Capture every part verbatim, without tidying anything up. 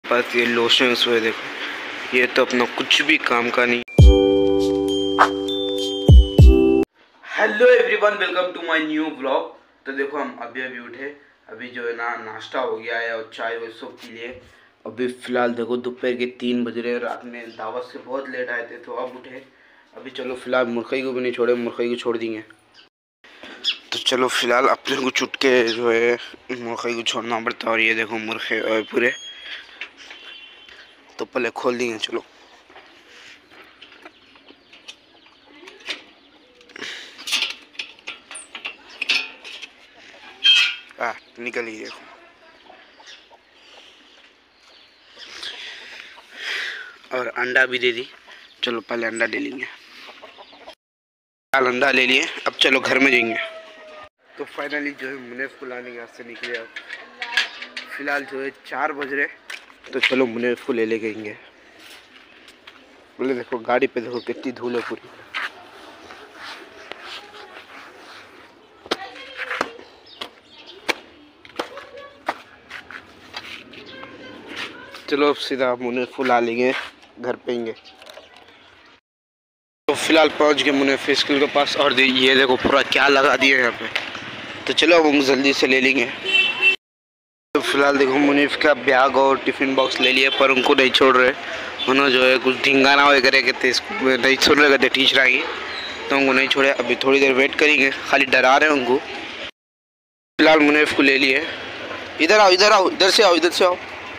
पास ये लोशन हुए, देखो ये तो अपना कुछ भी काम का नहीं। Hello everyone, welcome to my new vlog. तो देखो हम अभी अभी उठे, अभी जो है ना नाश्ता हो गया है और चाय वो सब पी लिए। अभी फ़िलहाल देखो दोपहर के तीन बज रहे हैं, रात में दावत से बहुत लेट आए थे तो अब उठे। अभी चलो फ़िलहाल मुर्खई को भी नहीं छोड़े, मुर्खई को छोड़ देंगे। तो चलो फ़िलहाल अपने को छुट के जो है मुर्खई को छोड़ना पड़ता है। और ये देखो मुर्खे पूरे तो पहले खोल देंगे। चलो आ, निकल ही देखो। और अंडा भी दे दी, चलो पहले अंडा ले लेंगे। अंडा ले लिए, अब चलो घर में जाएंगे। तो फाइनली जो है मुनेफ को लाने के रास्ते निकले। अब फिलहाल जो है चार बज रहे, तो चलो मुनेफ को ले ले गएंगे। बोले देखो गाड़ी पे देखो कितनी धूल है पूरी। चलो सीधा मुनेफ को ला लेंगे, घर पे आएंगे। तो फिलहाल पहुंच गए मुनेफ स्कूल के पास। और ये देखो पूरा क्या लगा दिया यहाँ पे। तो चलो अब हम जल्दी से ले लेंगे। तो फिलहाल देखो मुनीफ का बैग और टिफ़िन बॉक्स ले लिया, पर उनको नहीं छोड़ रहे। उन्होंने जो है कुछ ढिंगाना वगैरह कहते स्कूल नहीं छोड़ रहे कहते टीचर आएंगे, तो उनको नहीं छोड़े। अभी थोड़ी देर वेट करेंगे, खाली डरा रहे हैं उनको। फिलहाल मुनीफ को ले लिए। इधर आओ, इधर आओ, इधर से आओ, इधर से आओ।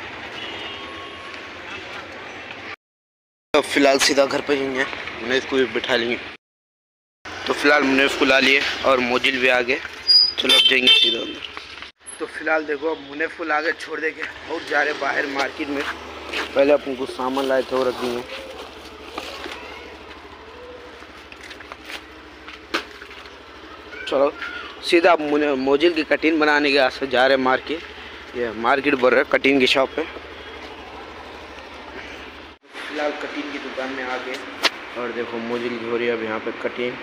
तो फिलहाल सीधा घर पे जाएंगे, मुनीफ को भी बिठा लेंगे। तो फिलहाल मुनीफ को ला लिए और मोजिल भी आ गए। चलो अब जाएंगे सीधा अंदर। तो फिलहाल देखो अब मुनेफ को लाके छोड़ देंगे और जा रहे बाहर मार्केट में। पहले अपन कुछ सामान लाए थे वो रख देंगे। चलो सीधा मोजिल की कटिंग बनाने के वास्ते जा रहे मार्केट। ये मार्केट बोल रहे कटिंग की शॉप है। फिलहाल कटिंग की दुकान में आ गए और देखो मोजिल की हो रही है अब यहाँ पे कटिंग।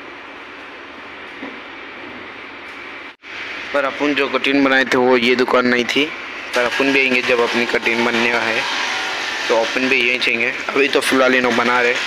पर अपन जो कटिंग बनाए थे वो ये दुकान नहीं थी। पर अपन भी आएंगे जब अपनी कटिंग बनने का है, तो अपन भी यहीं चाहिए। अभी तो फिलहाल इन्हों बना रहे।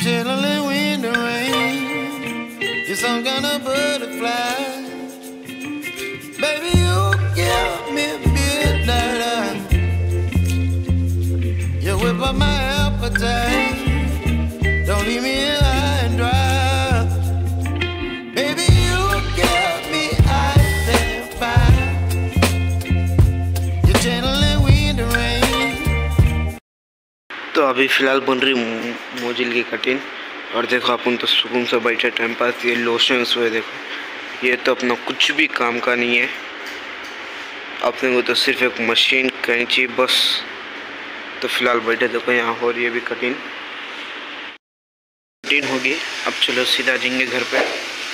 chilling in the rain. You're some kind of butterfly. Baby, you give me midnight. You whip up my appetite. Don't leave me high and dry. Baby, you give me ice and fire. You're chilling in the rain. तो अभी फ़िलहाल बन रही मोजिल की cutting. और देखो अपन तो सुकून से बैठे टाइम पास, ये लोशंस हुए देखो, ये तो अपना कुछ भी काम का नहीं है। अपने को तो सिर्फ एक मशीन कैंची बस। तो फिलहाल बैठे देखो यहाँ हो रही है भी कटिंग कटिंग होगी। अब चलो सीधा जाएंगे घर पे।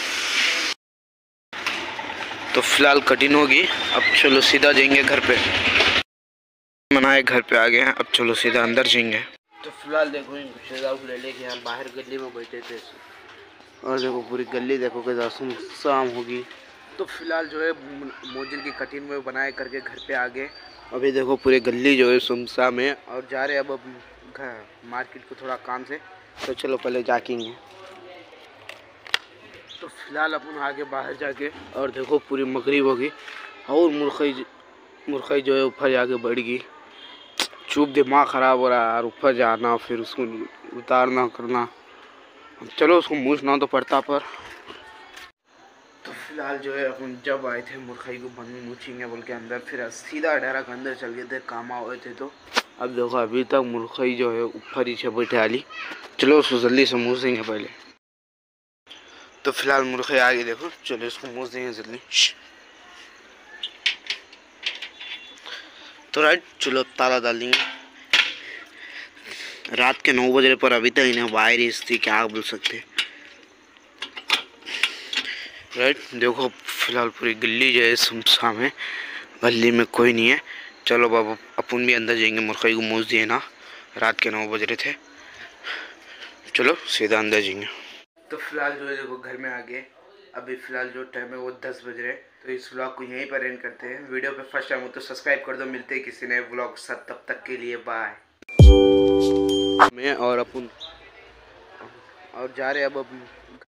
तो फिलहाल कटिंग होगी, अब चलो सीधा जाएंगे घर पे। मनाए घर पे आ गए हैं, अब चलो सीधा अंदर जाएंगे। तो फिलहाल देखो इन रिश्तेदारों को ले लेके यहाँ बाहर गली में बैठे थे और देखो पूरी गली देखो कैसा सुनसान होगी। तो फिलहाल जो है मोजिल की कटिंग में बनाए करके घर पे आ गए। अभी देखो पूरी गली जो है सुनसान है और जा रहे अब अब घर मार्केट को थोड़ा काम से। तो चलो पहले जाकेंगे। तो फिलहाल अपन आगे बाहर जाके और देखो पूरी मगरिब होगी और मुर्खई मुर्खई जो है ऊपर जाके बढ़ गई। चुप दिमाग ख़राब हो रहा है यार, ऊपर जाना फिर उसको उतारना करना। चलो उसको मूछना तो पड़ता पर। तो फिलहाल जो है अपन जब आए थे मुर्खई को बंद मूछेंगे बोल के अंदर, फिर सीधा डायरेक्ट अंदर चल गए थे, काम हुए थे। तो अब देखो अभी तक मुर्खई जो है ऊपर ही से बैठे आली। चलो उसको जल्दी से मूछ देंगे पहले। तो फिलहाल मुर्खई आ गई देखो, चलो इसको मूछ देंगे जल्दी। तो राइट चलो ताला डाल देंगे। रात के नौ बजे पर अभी तक इन्हें वायरस थी, क्या बोल सकते। राइट देखो फिलहाल पूरी गली जो है सुनसान है, गली में कोई नहीं है। चलो बाबा अपन भी अंदर जाएंगे, मुर्खई को मूछ दिए ना, रात के नौ बज रहे थे। चलो सीधा अंदर जाएंगे। तो फिलहाल जो है देखो घर में आ गए। अभी फ़िलहाल जो टाइम है वो दस बज रहे। तो इस व्लॉग को यहीं पर एंड करते हैं। वीडियो पे फर्स्ट टाइम हो तो सब्सक्राइब कर दो। मिलते हैं किसी नए व्लॉग के साथ, तब तक के लिए बाय। मैं और अपन और जा रहे अब अब